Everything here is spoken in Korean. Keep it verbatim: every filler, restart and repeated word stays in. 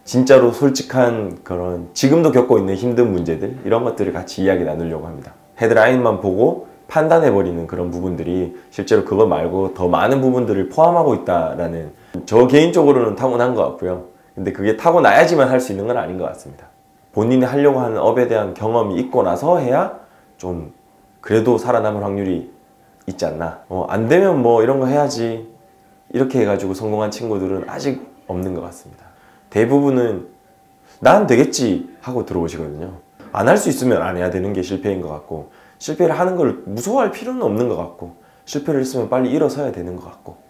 진짜로 솔직한 그런 지금도 겪고 있는 힘든 문제들 이런 것들을 같이 이야기 나누려고 합니다. 헤드라인만 보고 판단해버리는 그런 부분들이 실제로 그거 말고 더 많은 부분들을 포함하고 있다라는, 저 개인적으로는 타고난 것 같고요. 근데 그게 타고나야지만 할 수 있는 건 아닌 것 같습니다. 본인이 하려고 하는 업에 대한 경험이 있고 나서 해야 좀 그래도 살아남을 확률이 있지 않나. 어, 안 되면 뭐 이런 거 해야지 이렇게 해가지고 성공한 친구들은 아직 없는 것 같습니다. 대부분은 난 되겠지 하고 들어오시거든요. 안 할 수 있으면 안 해야 되는 게 실패인 것 같고, 실패를 하는 걸 무서워할 필요는 없는 것 같고, 실패를 했으면 빨리 일어서야 되는 것 같고,